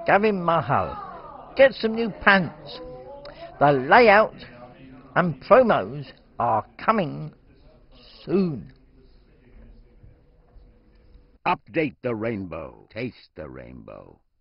Gavin Mahal. Get some new pants. The layout and promos are coming soon. Update the rainbow. Taste the rainbow.